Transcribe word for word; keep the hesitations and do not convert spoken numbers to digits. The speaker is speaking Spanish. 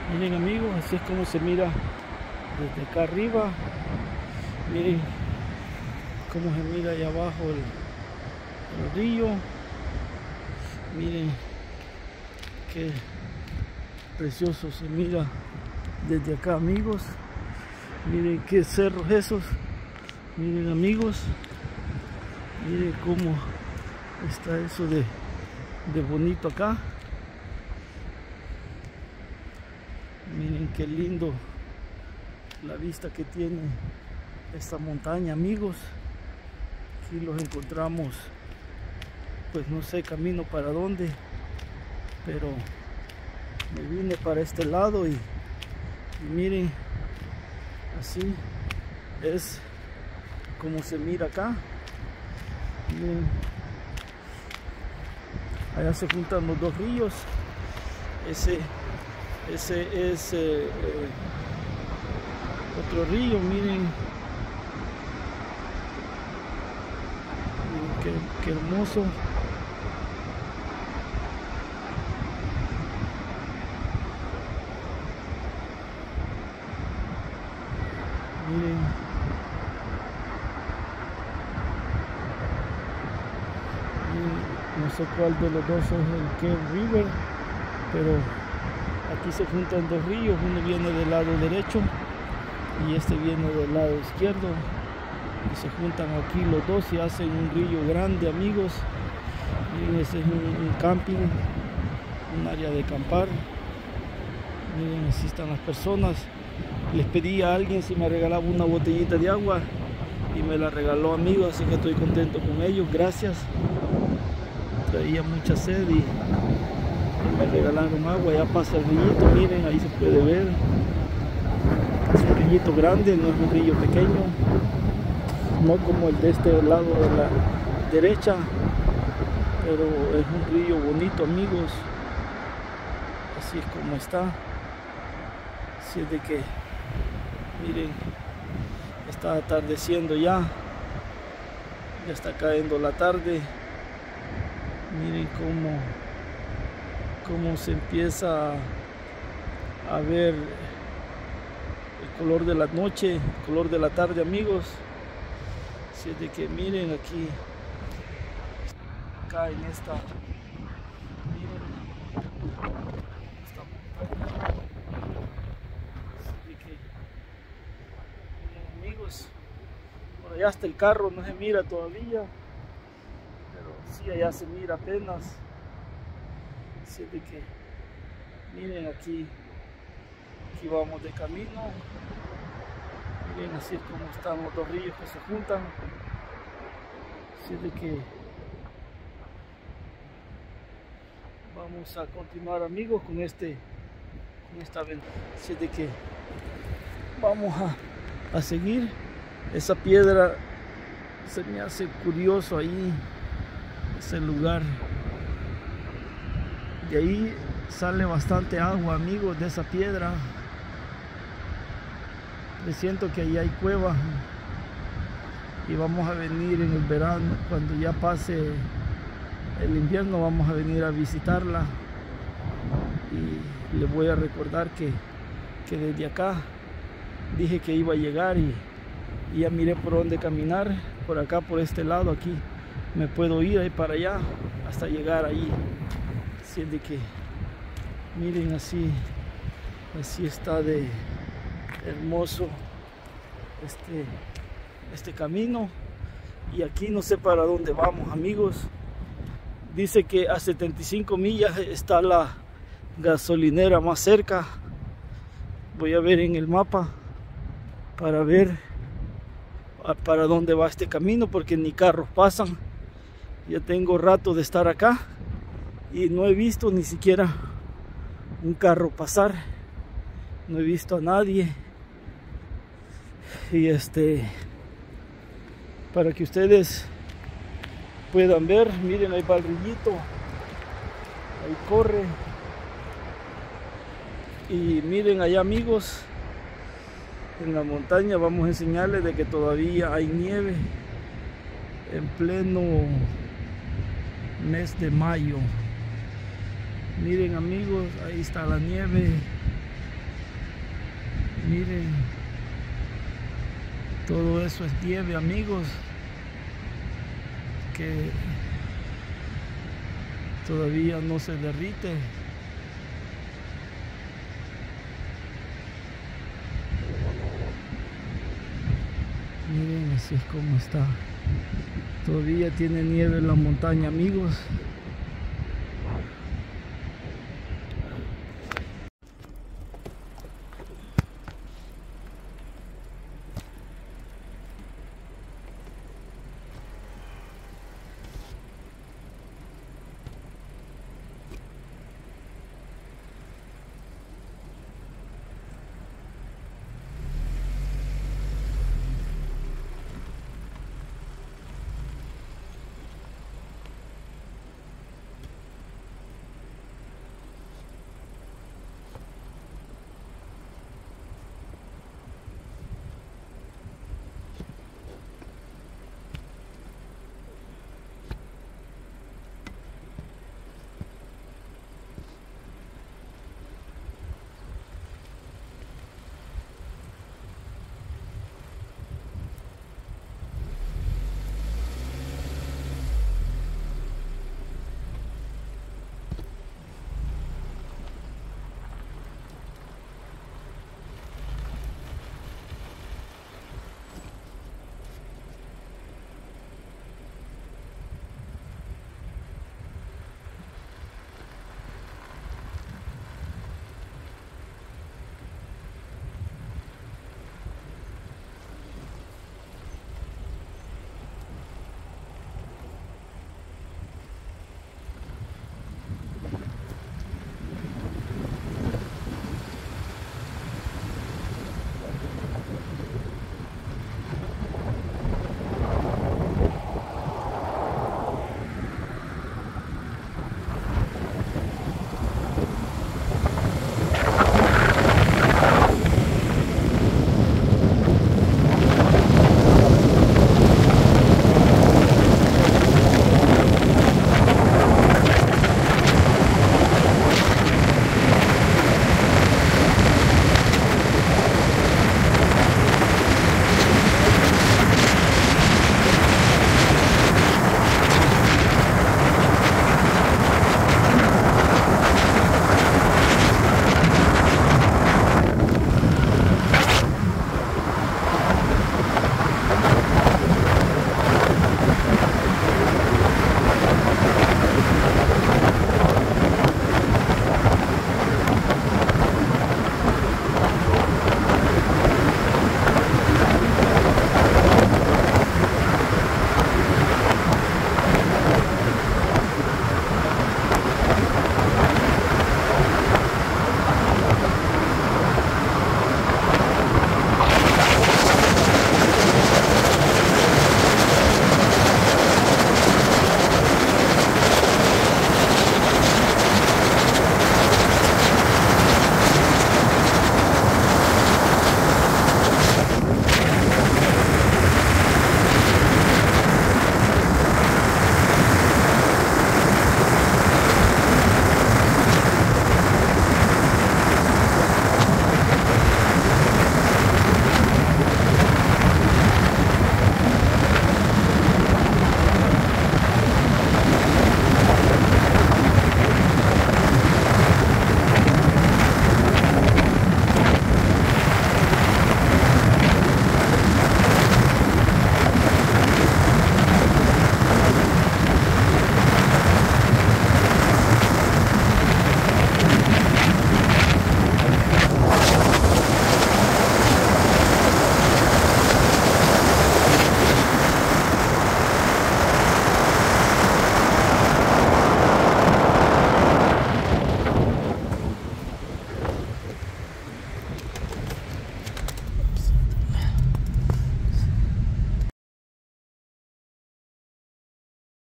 Miren amigos, así es como se mira desde acá arriba. Miren cómo se mira ahí abajo el, el río. Miren qué precioso se mira desde acá amigos. Miren qué cerros esos. Miren amigos, miren cómo está eso de, de bonito acá. Miren qué lindo la vista que tiene esta montaña amigos. Aquí los encontramos, pues no sé camino para dónde, pero me vine para este lado y, y miren, así es como se mira acá. Miren, allá se juntan los dos ríos. Ese ese es eh, eh, otro río. Miren, miren qué, qué hermoso. Miren, no sé cuál de los dos es el Cave River, pero aquí se juntan dos ríos. Uno viene del lado derecho y este viene del lado izquierdo, y se juntan aquí los dos y hacen un río grande amigos. Miren, ese es un, un camping, un área de acampar. Miren, así están las personas. Les pedí a alguien si me regalaba una botellita de agua y me la regaló amigos, así que estoy contento con ellos, gracias. Traía mucha sed y, y me regalaron agua. Ya pasa el rillito, miren, ahí se puede ver. Es un rillito grande, no es un río pequeño, no como el de este lado de la derecha, pero es un río bonito amigos. Así es como está. Así es de que miren, está atardeciendo ya, ya está cayendo la tarde. Miren cómo, cómo se empieza a ver el color de la noche, el color de la tarde amigos. Así es de que miren aquí, acá en esta, miren, esta montaña. Así de que, miren amigos, por allá está el carro, no se mira todavía. Sí, allá se mira apenas. Así de que miren aquí, aquí vamos de camino. Miren, así es como están los dos ríos que se juntan. Así de que vamos a continuar amigos con este con esta aventura. Así de que vamos a, a seguir. Esa piedra se me hace curioso ahí, ese lugar. De ahí sale bastante agua amigos, de esa piedra. Me siento que ahí hay cueva y vamos a venir en el verano, cuando ya pase el invierno vamos a venir a visitarla. Y les voy a recordar que, que desde acá dije que iba a llegar y, y ya miré por dónde caminar. Por acá, por este lado aquí me puedo ir ahí para allá hasta llegar ahí. Así de que miren, así así está de hermoso este este camino. Y aquí no sé para dónde vamos amigos. Dice que a setenta y cinco millas está la gasolinera más cerca. Voy a ver en el mapa para ver para dónde va este camino, porque ni carros pasan. Ya tengo rato de estar acá y no he visto ni siquiera un carro pasar. No he visto a nadie. Y este, para que ustedes puedan ver, miren, ahí va el rillito, ahí corre. Y miren allá amigos, en la montaña vamos a enseñarles de que todavía hay nieve en pleno mes de mayo. Miren amigos, ahí está la nieve. Miren, todo eso es nieve, amigos, que todavía no se derrite. Miren, así es como está. Todavía tiene nieve en la montaña, amigos.